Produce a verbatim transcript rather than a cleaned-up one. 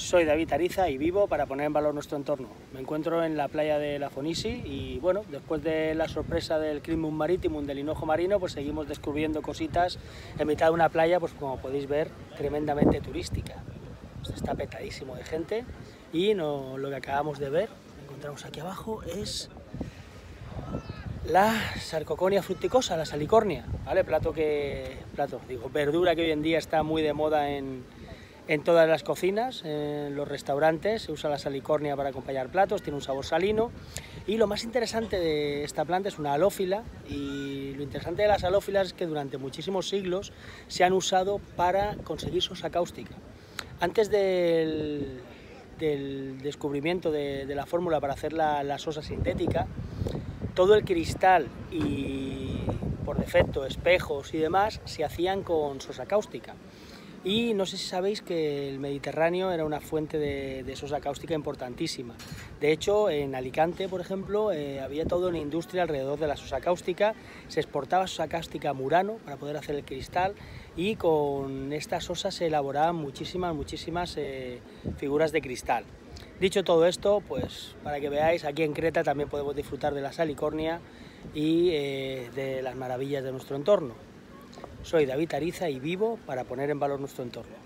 Soy David Ariza y vivo para poner en valor nuestro entorno. Me encuentro en la playa de La Fonisi y bueno, después de la sorpresa del Crimum Maritimum, del hinojo marino, pues seguimos descubriendo cositas en mitad de una playa, pues como podéis ver, tremendamente turística. Está petadísimo de gente y no, lo que acabamos de ver, encontramos aquí abajo, es la Sarcoconia fructicosa, la salicornia, ¿vale? Plato que, plato, digo, verdura que hoy en día está muy de moda en, en todas las cocinas, en los restaurantes. Se usa la salicornia para acompañar platos, tiene un sabor salino. Y lo más interesante de esta planta es una halófila, y lo interesante de las halófilas es que durante muchísimos siglos se han usado para conseguir sosa cáustica. Antes del, del descubrimiento de, de la fórmula para hacer la, la sosa sintética, todo el cristal y, por defecto, espejos y demás, se hacían con sosa cáustica. Y no sé si sabéis que el Mediterráneo era una fuente de, de sosa cáustica importantísima. De hecho, en Alicante, por ejemplo, eh, había toda una industria alrededor de la sosa cáustica. Se exportaba sosa cáustica a Murano para poder hacer el cristal, y con esta sosa se elaboraban muchísimas, muchísimas eh, figuras de cristal. Dicho todo esto, pues para que veáis, aquí en Creta también podemos disfrutar de la salicornia y eh, de las maravillas de nuestro entorno. Soy David Ariza y vivo para poner en valor nuestro entorno.